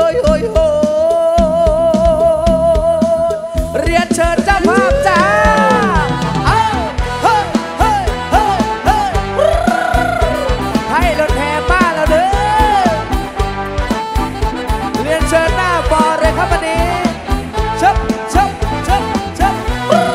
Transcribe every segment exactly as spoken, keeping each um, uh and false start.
ฮ้ยเฮ้ยเฮ้ยเรียนเชิญเจ้าภาพจ้าเฮ้ยเฮ้ยเฮ้ยเฮ้ยให้รถแห่บ้านเราเด้อเรียนเชิญหน้าฟอร์เลยครับวันนี้ชับชับชับชับ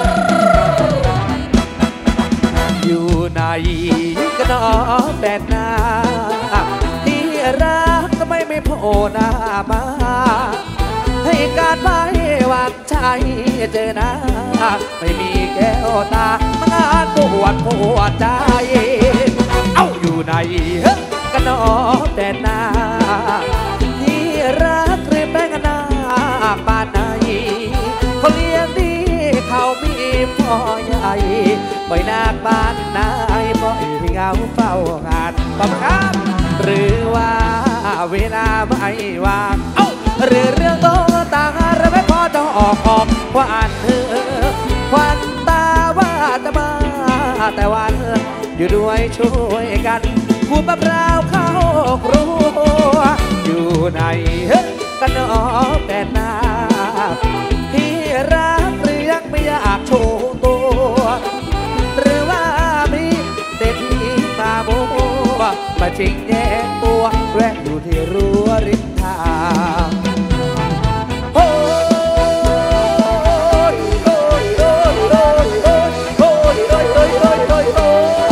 อยู่ในกระนอแปดนาที่รักทำไมไม่โผล่หน้ามาให้การไม่วางใจเจอหน้าไม่มีแก้วตามางานปวดปวดใจเอ้าอยู่ในกระนอแปดนาที่รักเรียบแบงหน้าบ้านไหนเขาเลี้ยงดีเขามีพ่อใหญ่ปล่อยนาบ้านนายปล่อยเงาเฝ้างานตอบครับหรือว่าเวลาไม่ว่างเอ้าหรือเรื่องโตต่างหรือไม่พอจะออกออกควันเธอควันตาว่าจะมาแต่วันอยู่ด้วยช่วยกันขูดมะพร้าวเข้าครัวอยู่ในกันนอแปดนาที่รักหรือยังไม่อยากโชว์ตัวหรือว่ามีเศรษฐีมาโบมาจริงแย่ตัวแวะอยู่ที่รั้วริมทางโอ้ยโอ้ยโอ้ยโอ้ยโอ้ยโอ้ยโอ้ยโอ้ยโอ้ยโอ้ยโอ้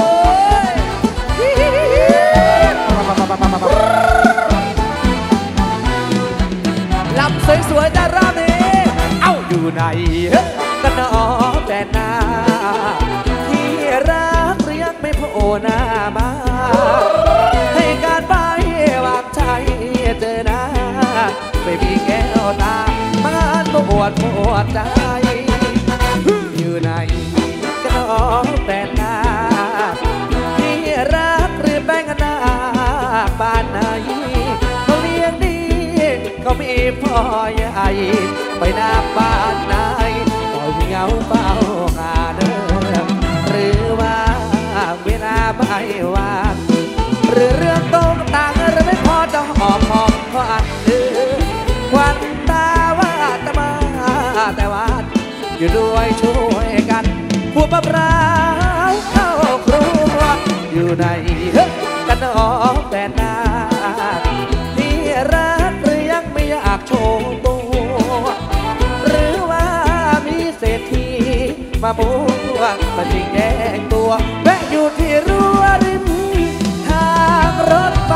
ยลำสวยๆดาราเมเอ้าอยู่ไหนกันนอแปดนาที่รักหรือยังไม่โผล่หน้ามาให้การไปวางใจเจอหน้าไม่มีแก้วตามางานปวดปวดใจอยู่ไหนกันนอแปดนาที่รักหรือแบงหน้าบ้านไหนเขาเลี้ยงดีเขามีพ่อใหญ่ไปหน้าบ้านไหนปล่อยเงาเฝ้างานเดิมหรือว่าเวลาไม่ว่างหรือเรื่องตรงต่างหรือไม่พอจะหอบหอบควันเดือควันตาว่าจะมาแต่ว่าอยู่ด้วยช่วยกันขูดมะพร้าวเข้าครัวอยู่ในกันนอแปดนาที่รักหรือยังไม่อยากโชว์ตัวหรือว่ามีเศรษฐีมาบุกมาจริงแย่งตัวแวะอยู่ที่รั้วริมทางรถไฟ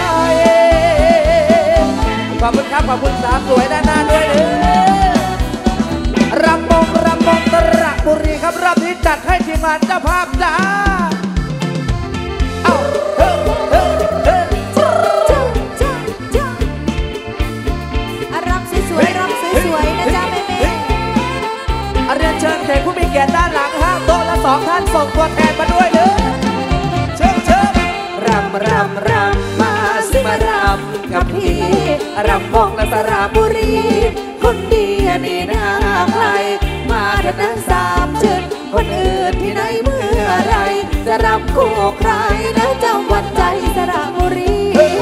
ขอบคุณครับขอบคุณสาวสวยด้านหน้าด้วยเด้อรำบงรำบงตระบุรีครับรอบนี้จัดให้ทีมงานเจ้าภาพจ้าเอ้าเฮ้เฮ้เฮ้จ้าจ้าจ้าจ้ารำสวยๆรำสวยๆนะจ๊ะแม่แม่เรียนเชิญแขกผู้มีเกียรติด้านหลังห้าโต๊ะละสองท่านส่งตัวแทนมาด้วยเด้อเชิญเชิญรำรำรำมาสิมารำกับพี่รำบงและสระบุรีคนดีนี่นาใครมาเถิดนะสามชื่นคนอื่นที่ไหนเมื่อไรจะรำคู่ใครนะเจ้าวันใจสระบุรี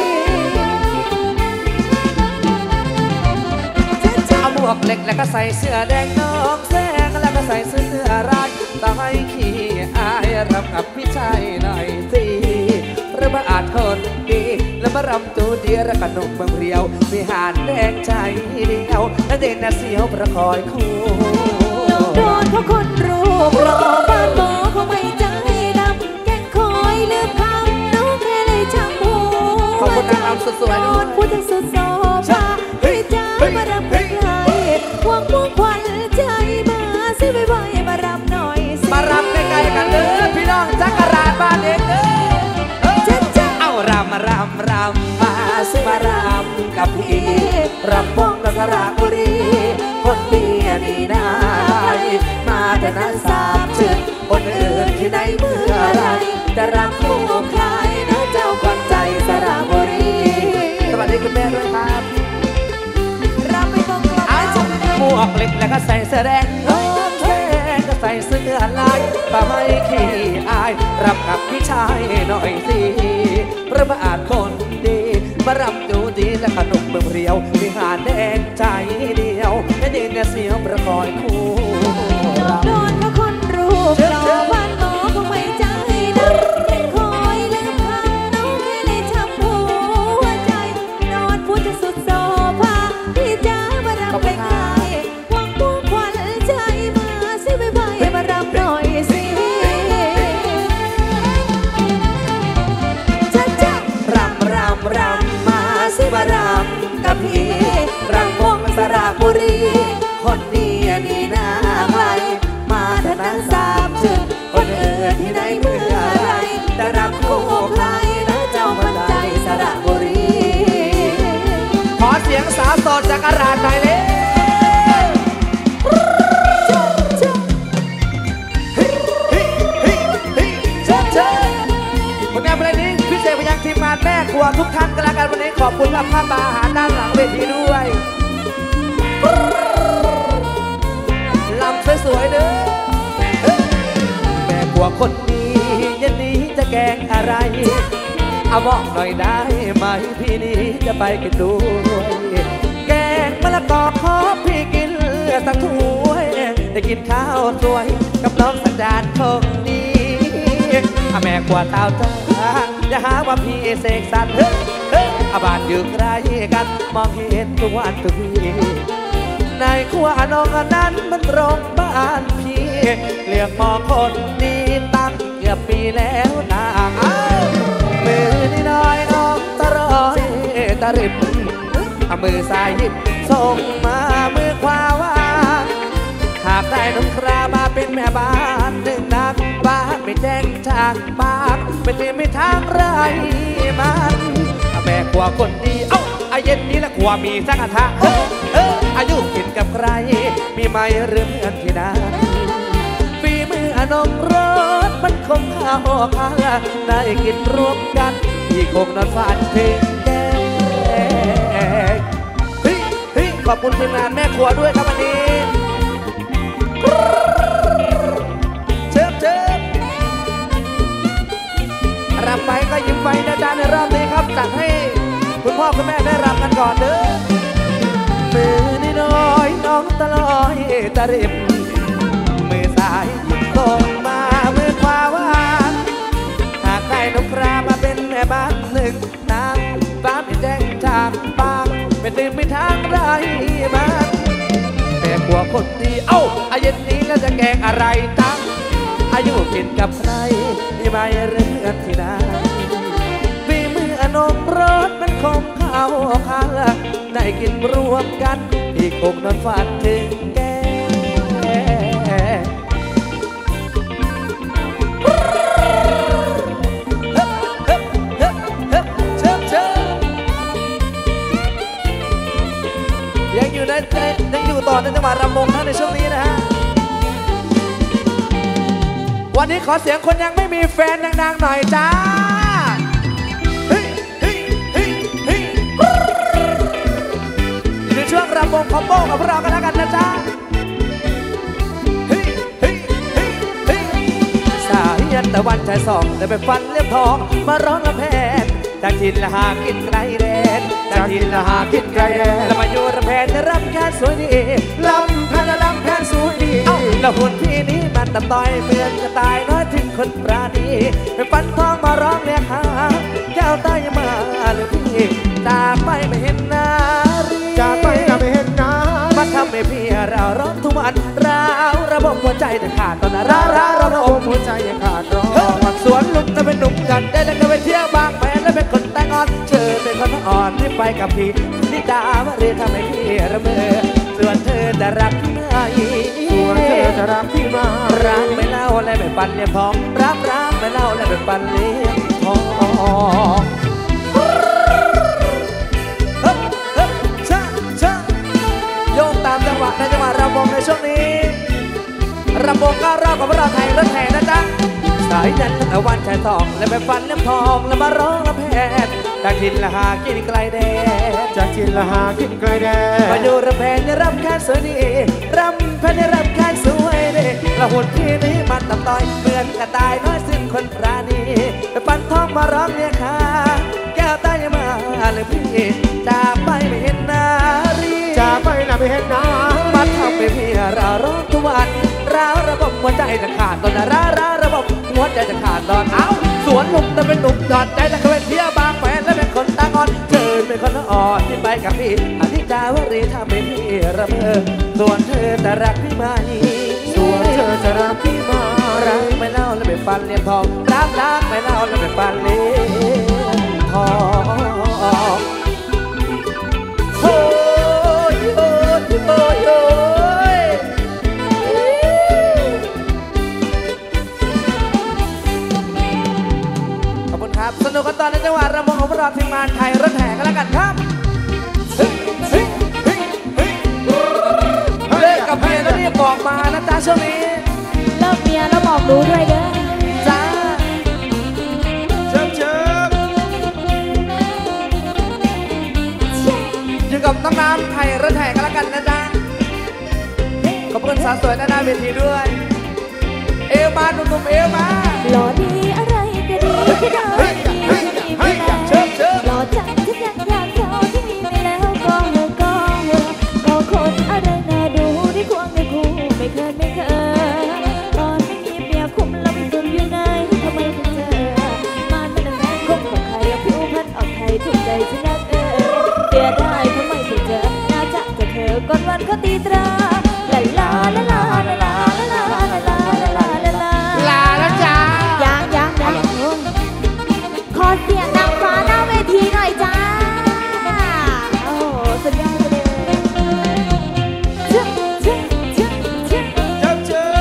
เอาหมวกเล็กแล้วก็ใส่เสื้อแดงนอกแสงแล้วก็ใส่เสื้อลายตาให้ขี้อายรำกับพี่ชายหน่อยสิหรือมาอาจคนดีแล้วมารำตัวเดียวระกนกเมืองเรียวมีหานแดงใจเดียวและเด่นน่ะเสียวประคอยคู่โดนเพราะคนรูปรอบ้านหมอเขาไม่ใจดำแกงคอยลืมคำน้องแค่เลยช่างหัวขอบคุณนางรำสวยๆด้วยพูดถึงสุดโซฟาให้ใจมารำกับใครหวังมุ่งควันใจมาสิไว้ไว้มารำหน่อยมารำใกล้ๆกันเด้อพี่น้องจักรราชบ้านเองเด้อเอารำรำรำมาสิมารำกับพี่รำบงกับสระบุรีคนดีนี่นามาแต่นั้นสามชื่นคนอื่นที่ไหนเมื่อไรจะรำคู่ใครนะเจ้าขวัญใจสระบุรีสวัสดีคุณแม่ด้วยครับรำไปตรงกลางหมวกเล็กแล้วก็ใส่เสื้อแดงน้องแดงก็ใส่เสื้อลายตาไม่ขี้อายรำกับพี่ชายหน่อยสิพระบาทคนดีมมารำดูดีและขนมเมืองเรียวมีหาแดงใจเดียวแม่ดินเนี่ยเสียวประกอยคู่โดนเพราะคนรูปหล่อบ้านหมอคงไม่ใจดำเป็นคอยลืมคำน้องแค่เลยช้ำหัวใจนอนพูดจะสุดโซฟาพี่จ้ามารับไปใครหวังพวกควันใจมาสิไปไปมารับหน่อยสิจ้าจ้ารำรำรำมาสิมารำกับพี่รังวงสระบุรีคนดีดีน่าใครมาถนัดสามจุดคนอื่นที่ไหนเมื่อไรแต่รักคู่ใครนะเจ้ามันใจสระบุรีขอเสียงสาวโสดจากอาราดหน่อยเลยผลงานเพลงนี้พิเศษไปยังทีมงานแม่ครัวทุกท่านกันแล้วกันวันนี้ขอบคุณกับภาพอาหารด้านหลังเวทีด้วยลำสวยๆเด้อแม่ครัวคนนี้ยันนี้จะแกงอะไรเอาบอกหน่อยได้ไหมพี่นี้จะไปกินด้วยแกงมะละกอขอพี่กินสักถ้วยได้กินข้าวสวยกับน้องสัญญาณคงดีแม่ครัวเต้าจ้าอย่าหาว่าพี่เสกสรรเฮ้ยเฮ้ยอาบ้านอยู่ไกลกันมองเห็นทุกวันทุกทีในครัวน้องนั้นมันตรงบ้านพี่เรียกมองคนนี้ตั้งเกือบปีแล้วนางมือนี่น้อยน้องตะรอยตะริบมือซ้ายหยิบส่งมามือขวาว่างหากได้น้องครามาเป็นแม่บ้านหนึ่งนักบ้านไม่แจ้งทางปากไม่ตีไม่ทางไรมันแม่ครัวคนดีเอ้าอาเย็นนี้ละครัวมีสักกระทะอายุกินกับใครมีไหมหรือเพื่อนที่นั้นฝีมืออนมรสมันคงข้าวข้าได้กินรวมกันที่คงนอนฝันเพลงแก่เฮ้ยเฮ้ยขอบคุณทีมงานแม่ครัวด้วยครับวันนี้เชิญเชิญรับไปก็ยิ้มไปนะจ๊ะในรอบนี้ครับจัดให้คุณพ่อคุณแม่ได้รับกันก่อนเด้อมือนี่น้อยน้องตะลอยตะริบมือซ้ายหยิบส่งมามือขวาว่างหากได้นกครามาเป็นแม่บ้านหนึ่งนางฟ้าไม่แจ้งทางปากไม่ตื่นไม่ทางไรมันแม่กลัวคนดีเอ้าอายุนี้แล้วจะแกงอะไรตั้งอายุกินกับใครมีใบเรื่องที่ไหนฝีมืออนมรสมันคงเข้าข้างได้กินรวมกันที่คงนอนฝันถึงแก่ยังอยู่ในยังอยู่ต่อในจังหวัดระมงท่านในช่วงนี้นะฮะวันนี้ขอเสียงคนยังไม่มีแฟนดังๆหน่อยจ้าช่วงรำวงคอมโบกับพวกเรากันแล้วกันนะจ๊ะสายยันตะวันชายสองแต่ไปฟันเรียบทองมาร้องลำแพนจากทินละหากินไกลแดนจากทินละหากินไกลแดนแล้วมาอยู่ลำแพนจะรำแค่สวยดีลำแพนลำแพนสวยดีแล้วหุ่นพี่นี้มันตับต่อยเมือนกระต่ายน้อยถึงคนปราณีไปฟันทองมาร้องเรียกหาแก้วตายมาหรือพี่จากไปไม่เห็นนารีจากไปไม่เห็นนามาทำให้พี่เราร้องทุกวันเราระบบหัวใจแต่ขาดตอนนั้นเราเราระบบหัวใจยังขาดร้องผักสวนลุกจะเป็นหนุ่มกันได้แล้วก็ไปเที่ยวบางแผนแล้วเป็นคนแต่งอ่อนเชิญเป็นคนอ่อนที่ไปกับพี่นิดามาเรียนทำให้พี่ระเบ้อส่วนเธอจะรักพี่ไหมส่วนเธอจะรักพี่มารักไม่เล่าและไม่ปันเลี้ยงทองรักรักไม่เล่าและไม่ปันเลี้ยงทองโยงตามจังหวะในจังหวะรำวงในช่วงนี้รำวงก็รอบกับเราไทยรถแห่นะจ๊ะสายยันตะวันชายทองและไปฟันเลี้ยงทองแล้วมาร้องละแพนจากทินละหากินไกลแดนจากทินละหากินไกลแดนมาดูระแพนจะรำแค่สวยดีรำแพนจะรำแค่สวยดีละหุ่นพี่นี้มันตับต่อยเหมือนกระต่ายน้อยซึ่งคนปราณีไปฟันทองมาร้องเรียกหาแก้วตายมาเลเลยพี่จากไปไม่เห็นนารีจากไปนะไม่เห็นนามาทำให้พี่เราร้องทุกวันร้าวระบบหัวใจจะขาดตอนนะร้าร้าระบบหัวใจจะขาดตอนเอ้าสวนหนุ่มแต่เป็นหนุ่มหยอดใจแต่เคยเที่ยวบางแฟนและเป็นคนตาอ่อนเชิญเป็นคนอ่อนที่ไปกับพี่อธิดาวรีทำให้พี่ระเบิดส่วนเธอจะรักพี่ไหมส่วนเธอจะรักพี่ไหมรักไม่เล่าแล้วไปฟันเลียมทองรักรักไม่เล่าแล้วไปฟันเลียมทองโอ้ยโอ้ยโอ้ยโอ้ยขอบคุณครับสนุกกันตอนในจังหวัดระมงของเราทีมงานไทยรถแห่กันแล้วกันครับเลิกกับเมียแล้วรีบบอกมานะจ๊ะช่วงนี้เลิกเมียแล้วบอกรู้ด้วยเด้อจ้าเชิญเชิญอยู่กับน้องน้ำไทยรถแห่กันแล้วกันนะจ๊ะขอบคุณสาวสวยหน้าเวทีด้วยเอวมาหนุ่มๆเอวมาหล่อดีอะไรก็ดีที่ได้ดีที่มีไม่แล้วหล่อจังที่ยังอยากเท่าที่มีไม่แล้วก็เหอะก็เหอะก็คนอะไรน่าดูที่ควงในคู่ไม่เคยไม่เคยตอนไม่มีเมียคุมลำตุนอยู่ไหนทำไมถึงเจอมาไม่นานคบกับใครผิวพรรณออกไทยถูกใจฉันนักเออเสียได้ทำไมถึงเจอน่าจะเจอเธอก่อนวันเขาตีตราลาลาลาลาลาลาลาลาลาลาลาลาลาแล้วจ้ายังยังยังขอเสียงนางฟ้าหน้าเวทีหน่อยจ้าโอ้สุดยอดเลยเชื่อเชื่อเชื่อเชื่อเชิญเชิญ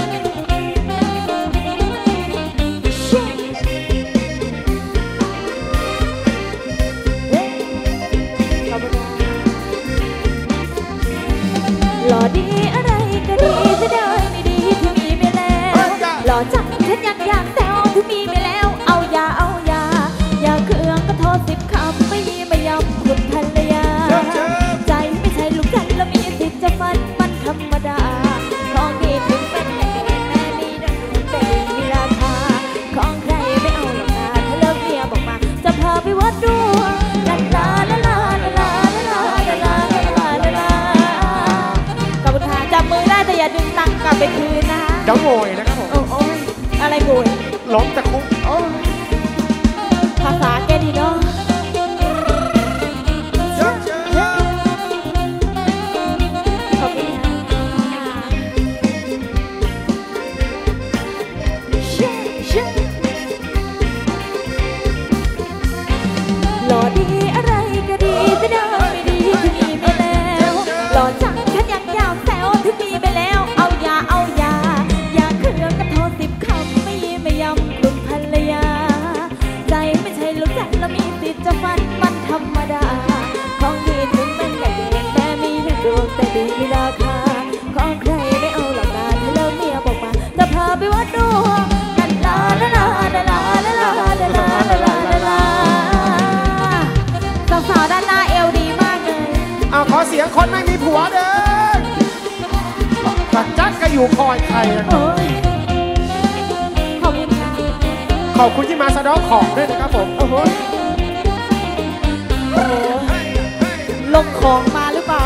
หล่อดีอะไรก็ดีจะได้ไม่ดีที่มีไปแล้วหล่อจังฉันยังอยากแซวที่มีไปแล้วเอายาเอายาอย่าเครื่องก็โทษสิบคำไม่ยีไม่ยำคุณภรรยาใจไม่ใช่ลูกจันแล้วมีสิทธิ์จะฟันมันธรรมดาของดีถึงเป็นแม่แม่มีดังแต่มีราคาของใครไม่เอาหรอกนะถ้าเลิกเมียบอกมาจะพาไปวัดดูลาลาลาลาลาลาลาลาลาลาลาขอบคุณค่ะจับมือได้แต่อย่าดึงตังกลับไปคืนนะเดี๋ยวโง่นะครับผมโอ้ยอะไรโง่ล้มจะคุกโอ้ภาษาแกดีเนาะขอบคุณหล่อดีอะไรก็ดีจะได้ไม่ดีที่มีไปแล้วหล่อจังฉันยังอยากแซวที่มีไปแล้วเอายาเอายาอย่าเครื่องกระโทษสิบคำไม่ยีไม่ยำคุณภรรยาใจไม่ใช่ลูกจันแล้วมีสิทธิ์จะฟันมันธรรมดาของดีถึงเป็นแต่เด็กแต่มีทั้งดวงแต่ดีมีราคาของใครไม่เอาหรอกนะถ้าเลิกเมียบอกมาจะพาไปวัดดูลาลาลาลาลาลาลาลาลาลาลาลาลาสาวๆด้านหน้าเอวดีมากเลยเอาขอเสียงคนไม่มีผัวเด้อจัดจัดก็อยู่คอยใครขอบคุณค่ะขอบคุณที่มาสะดอกของด้วยนะครับผมโอ้โหลงของมาหรือเปล่า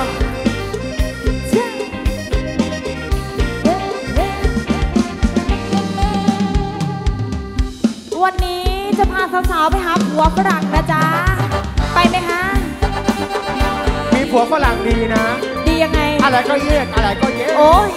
วันนี้จะพาสาวๆไปหาผัวฝรั่งนะจ๊ะไปไหมคะมีผัวฝรั่งดีนะดียังไงอะไรก็เย็ดอะไรก็เย็ดโอ้ย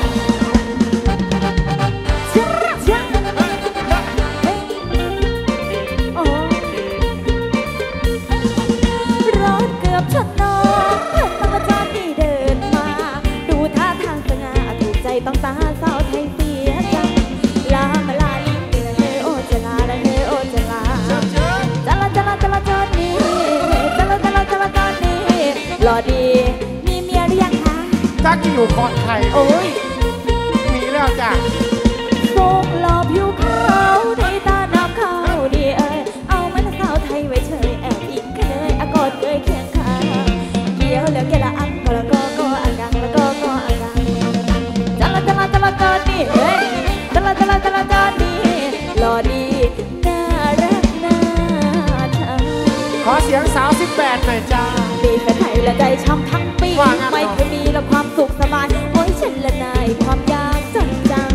รถเกือบชนน้องเพื่อนมาจอดที่เดินมาดูท่าทางสง่าถูกใจต้องตาสาวไทยเสียจังลามาลาลิเฮโอจะลาละเฮโอจะลาจะลาจะลาจะลาจอดนี้จะลาจะลาจะลาจอดนี้หล่อดีมีเมียหรือยังคะจักอยู่คอนไทยโอ้ยมีแล้วจ้ะทรงหล่อผิวขาวในตาดำขาวดีเอ้ยเอามันสาวไทยไว้เฉยแอบอีกแค่เลยอากอดเคยเคียงข้างเกี่ยวแล้วแกละอังก็ละก็ก็อังกังละก็ก็อังกังจะละจะละจะละจอดนี่เฮ้ยจะละจะละจะละจอดนี่หล่อดีน่ารักน่าชังขอเสียงสาวสิบแปดจ้ามีแฟนไทยและใจช้ำทั้งปีไม่เคยมีและความสุขสบายโอ้ยฉันละนายความยากจนจัง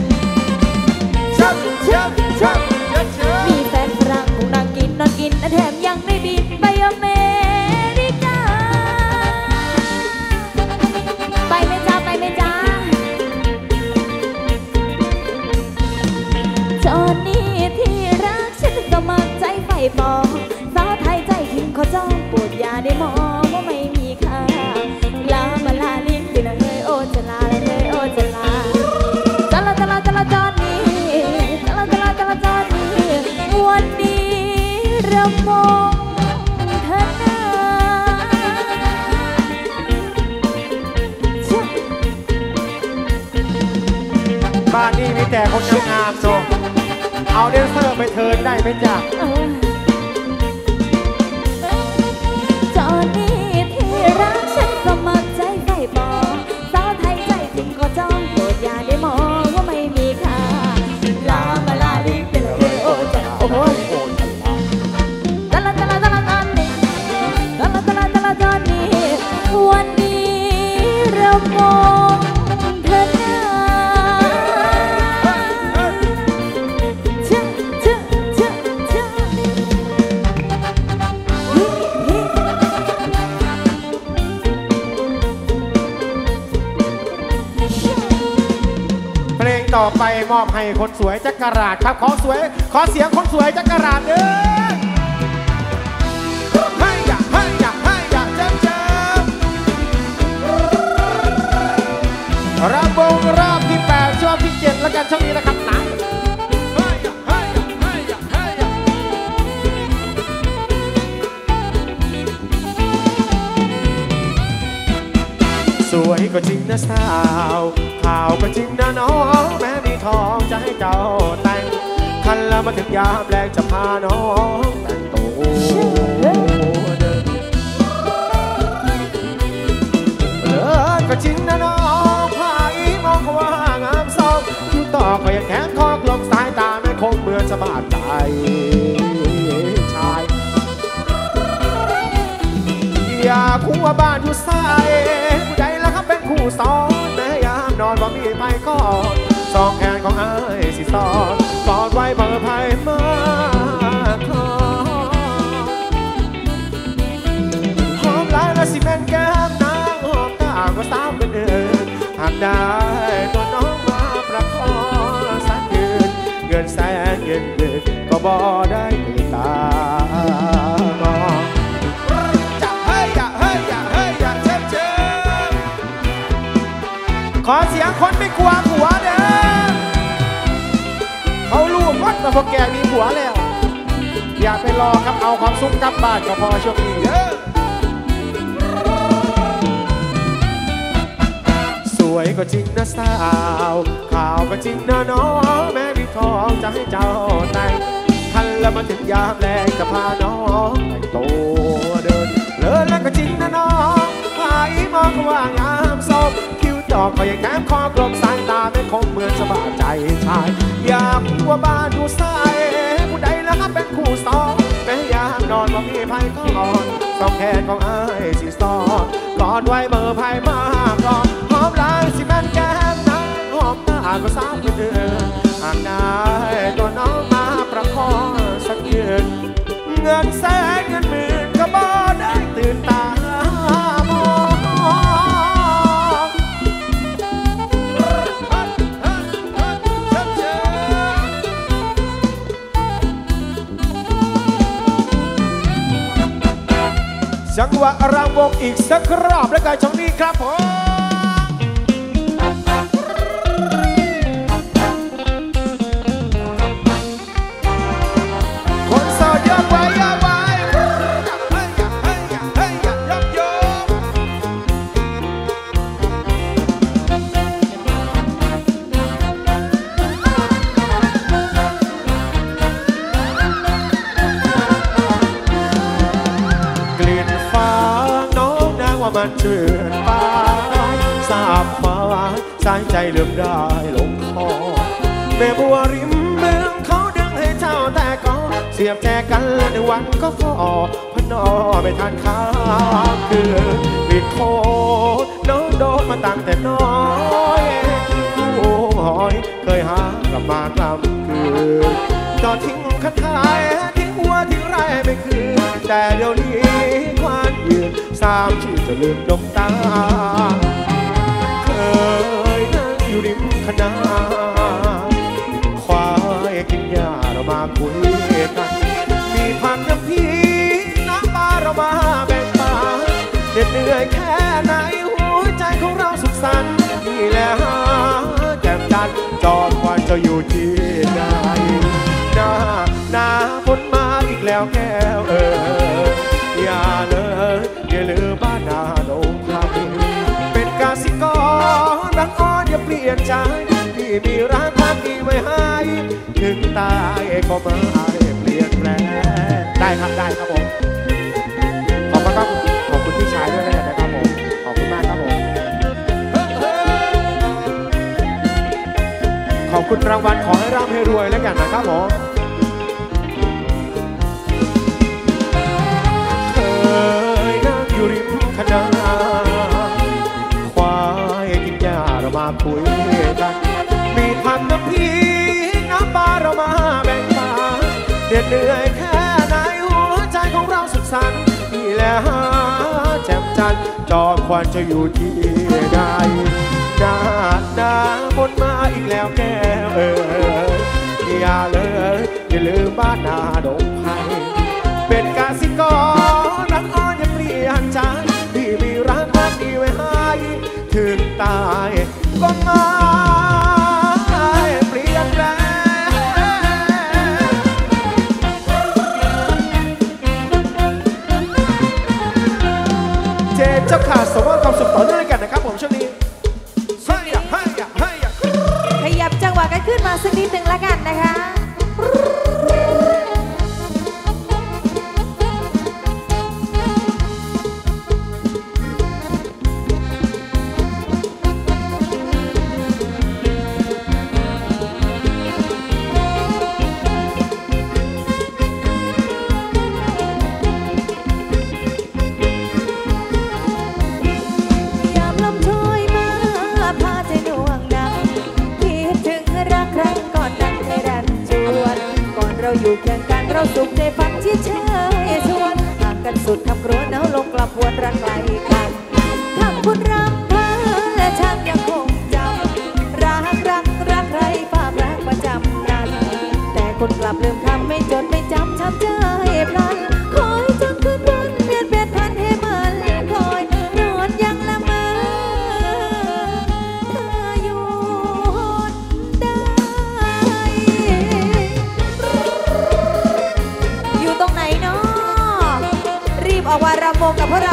มีแฟนฝรั่งคงนั่งกินนอนกินและแถมยังได้บินไปอเมริกาไปไหมจ้าไปไหมจ้าจอนนี่ที่รักฉันสมัครใจไฟปองสาวไทยใจทิ้งขอจ้องปวดยาได้มองว่าไม่มีค่าลามาลาลิ้นคือละเฮ้ยโอจะลาละเฮ้ยโอจะลาจะลาจะลาจะลาจอนนี่จะลาจะลาจะลาจอนนี่วันนี้เรามองเธอหน้าบ้านนี้มีแต่คนงามๆโซเอาเดนเซอร์ไปเทิร์นได้ไหมจ๊ะจอนี่ที่รักฉันสมัครใจไฟปอสาวไทยใจถึงก็จ้องโปรดอย่าได้มองว่าไม่มีค่าลามาลาลิเป็นเรื่องโอ้จะโอ้โหตะละตะละตะละตอนนี้ตะละตะละตะละตอนนี้วันนี้เรามองเธอหน้าต่อไปมอบให้คนสวยจักรราชครับขอสวยขอเสียงคนสวยจักรราชเด้อให้อยากให้อยากให้อยากเจิมเจิมรำวงรอบที่แปดช่วงที่เจ็ดแล้วกันช่วงนี้นะครับนะให้อยากให้อยากให้อยากให้อยากสวยก็จริงนะสาวข่าวก็จริงนะน้องแม้มีทองจะให้เจ้าแต่งคันแล้วมาถึงยามแรงจะพาน้องแต่งตัวเดินเลิศก็จริงนะน้องพาอีมองเขาว่างามซ้อมคิ้วต่อก็ยังแขนคอกลงสายตาไม่คงเหมือนสบายใจชายอยากคู่ว่าบ้านอยู่สายผู้ใดแล้วครับเป็นคู่ซ้อนนอนบ่มีไผ่ก็สองแขนของอ้ายสิซ้อนกอดไว้เบอร์ไผ่มาคอหอมลายและสิเป็นแก้มนางหอมตาก็สาวเป็นเดินหากได้ตัวน้องมาประคองสักยืนเงินแสนเงินเดือนก็บ่ได้ตามองขอเสียงคนไม่กลัวผัวเด้อเขารู้วัดว่าพวกแกมีผัวแล้วอย่าไปรอครับเอาความสุขกลับบ้านก็พอช่วงนี้เด้อสวยก็จริงนะสาวข่าวก็จริงนะน้องแม้มีทองจะให้เจ้าแต่งทันแล้วมาถึงยามแรงจะพาน้องแต่งตัวเดินเลิศแล้วก็จริงนะน้องพาอีมองว่างามศพดอกก็ยังแง้มคอกลมสายตาไม่คงเหมือนสบายใจชายอยากว่าบ้านอยู่สายผู้ใดแล้วครับเป็นคู่ซ้อนแม้ยามนอนว่ามีไผ่ก็อ่อนสองแขนของอ้ายสิซ้อนกอดไว้เบอร์ไผ่มากกอดหอมลายสิแม่นแก้มนางหอมตาก็สาวเป็นเดือนหากได้ตัวน้องมาประคองสักยืนเงินแสนเงินหมื่นก็บ่ได้ตื่นตามองจังหวะรำวงอีกสักรอบแล้วกันช่วงนี้ครับผมคนโสดยกไว้ยกไว้ว่ามันเชื่อไปสาบฟ้าสายใจเลื่อมได้ลงคอแม่บัวริมเมืองเขาดึงให้เจ้าแต่ก็เสียบแจกันในวันก็ฟอพนอไม่ทานข้าวคือปิดโคน้องโดนมาตั้งแต่น้อยผู้หอยเคยหากลับมากลำคือจอดทิ้งคันท้ายทิ้งหัวทิ้งไรไม่คืนแต่เดี๋ยวนี้ควานยืนสามชื่อจะลืมดมตาเคยนั่งอยู่ริมคณะควายกินหญ้าเรามาคุยกันมีพันน้ำพีน้ำปลาเรามาแบ่งปันเหน็ดเหนื่อยแค่ไหนหัวใจของเราสุขสันต์นี่แหละหาแก้มจันจอมควันจะอยู่ที่ใดหน้าหน้าฝนมาอีกแล้วแก้วเอออย่าเลยอย่าลืมบ้านนาโดงคำเป็นกสิกรรักอ้อนอย่าเปลี่ยนใจที่มีรักพักดีไว้ให้ถึงตายก็ไม่เปลี่ยนแปลงได้ครับได้ครับผมขอบคุณครับขอบคุณพี่ชายด้วยนะครับผมขอบคุณมากครับผมขอบคุณรางวัลขอให้ร่ำให้รวยแล้วกันนะครับผมเคยนั่งอยู่ริมคณะควายกินหญ้าเรามาคุยกันมีพันน้ำพีน้ำปลาเรามาแบ่งปันเหน็ดเหนื่อยแค่ไหนหัวใจของเราสุขสันต์นี่แหละหาแจ่มจันทร์จอมควันจะอยู่ที่ใดหน้าหน้ามนมาอีกแล้วแก้วเอออย่าเลยอย่าลืมบ้านนาดงไผ่เป็นกสิกรรักอ้อนอย่าเปลี่ยนใจที่มีรักพักดีไว้ให้ถึงตายก็ไม่เปลี่ยนแปลงเจเจ้าขาสมว่าความสุขต่อเนื่องกันนะครับผมช่วงนี้ให้อยากให้อยากให้อยากขยับจังหวะกันขึ้นมาสักนิดหนึ่งละกันนะคะ อยู่เคียงกันเราสุขใจฟังที่เชยชวนห่างกันสุดคำกรวนเอาลงกลับวนรักไกลกันคำคุณรำเพ้อและช่างยังคงจำรักรักรักใครฝากรักประจำนั้นแต่คนกลับลืมคำไม่จดไม่จำช้ำใจพลันคอยจำคืนวันเปลี่ยนเปลี่ยนพันให้มันคอยนอนยังละเมอเธออยู่ได้อยู่ตรงไหนเนาะรีบออกมารำวงกับพวกเรา